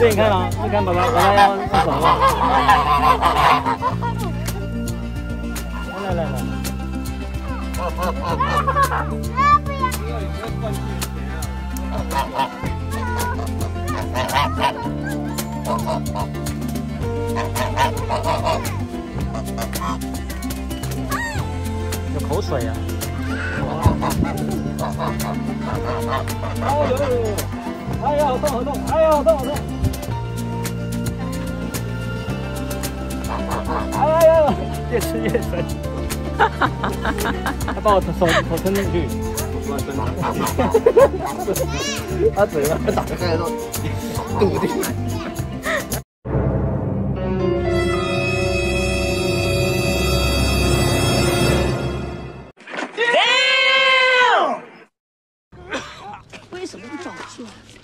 对，你看啊，你看爸爸要用手吗？来。有口水啊！哎呀，好痛！哎呀，好痛！哎呀，越吃越深。他把我手伸进去，他嘴巴打开都堵进来。 为什么不早说？